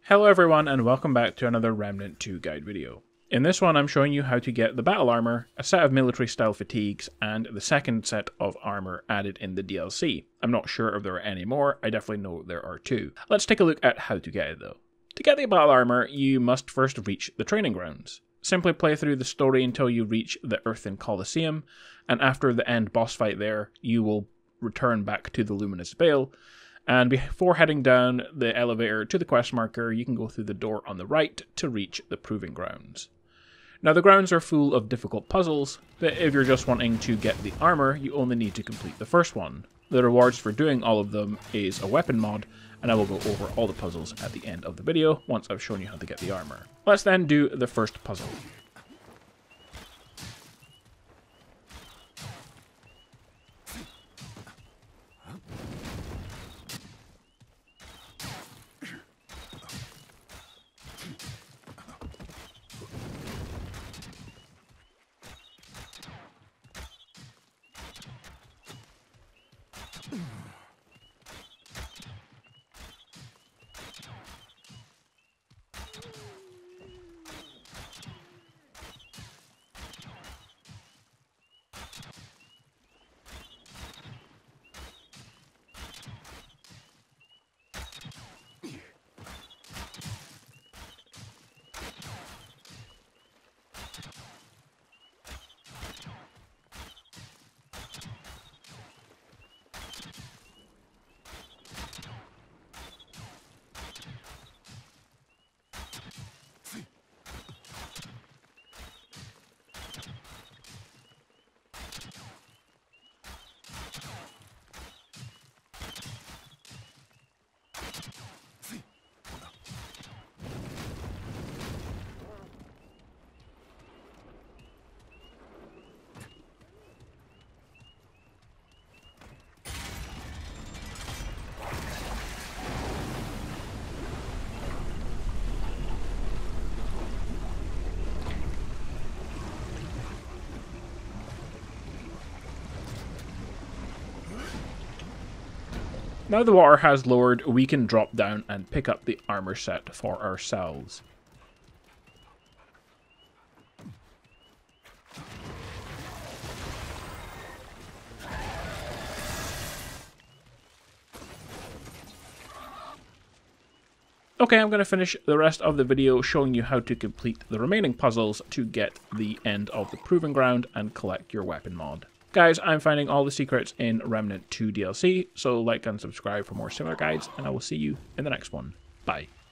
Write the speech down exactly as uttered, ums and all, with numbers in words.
Hello everyone and welcome back to another Remnant two guide video. In this one I'm showing you how to get the battle armor, a set of military style fatigues, and the second set of armor added in the D L C. I'm not sure if there are any more, I definitely know there are two. Let's take a look at how to get it though. To get the battle armor, you must first reach the training grounds. Simply play through the story until you reach the Earthen Colosseum, and after the end boss fight there, you will return back to the Luminous Vale. And before heading down the elevator to the quest marker, you can go through the door on the right to reach the Proving Grounds. Now the grounds are full of difficult puzzles, but if you're just wanting to get the armor, you only need to complete the first one. The rewards for doing all of them is a weapon mod, and I will go over all the puzzles at the end of the video once I've shown you how to get the armor. Let's then do the first puzzle. Now the water has lowered, we can drop down and pick up the armor set for ourselves. Okay, I'm going to finish the rest of the video showing you how to complete the remaining puzzles to get the end of the Proving Ground and collect your weapon mod. Guys, I'm finding all the secrets in Remnant two D L C, so like and subscribe for more similar guides, and I will see you in the next one. Bye.